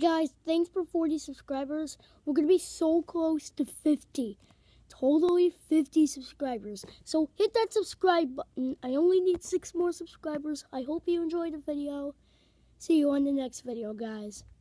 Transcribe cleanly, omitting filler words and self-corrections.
Guys, thanks for 40 subscribers. We're going to be so close to 50. Totally 50 subscribers. So hit that subscribe button. I only need 6 more subscribers. I hope you enjoyed the video. See you on the next video, guys.